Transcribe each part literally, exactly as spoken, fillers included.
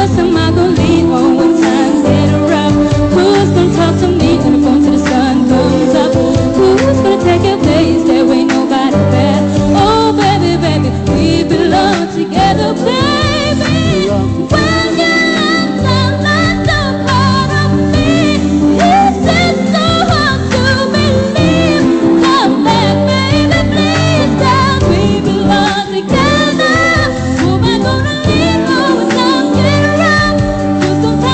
else am I gonna lean on when times get rough? Who's gonna talk to me on the phone till the sun comes up? Who's gonna take your place? There ain't nobody there. Oh baby, baby, we belong together, baby. When your arms are lined up part of me, it's just so hard to believe. Come back, baby, please, 'cause we belong together. Who am I gonna lean on when times get rough? Who's gonna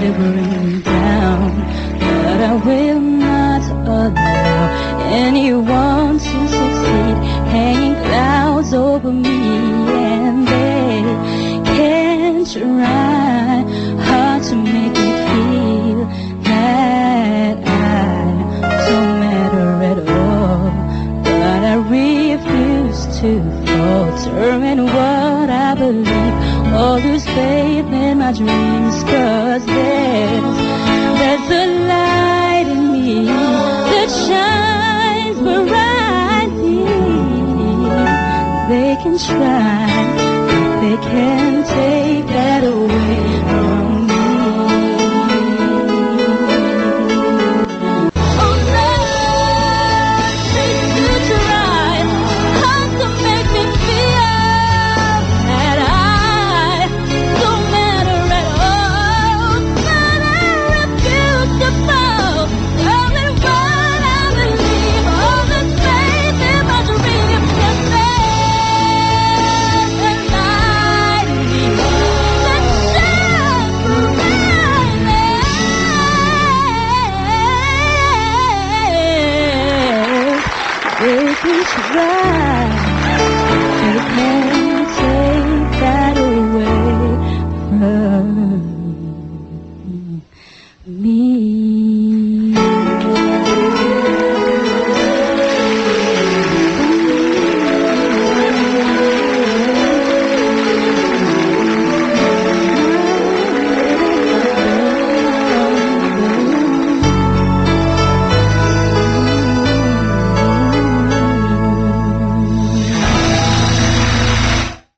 may bring me down, but I will not allow anyone to succeed, hanging clouds over me, and they can try hard to make me feel that I don't matter at all, but I refuse to falter in what I believe or lose faith in my dreams, 'cause there's, there's a light in me that shines brightly. They can try, but they can't take that away from me. Oh no, they do try hard to make me feel that I don't matter at all, but I refuse to fall. All in what I believe, all the faith in my dream, 'cause there's a light in me that shines brightly. They can try,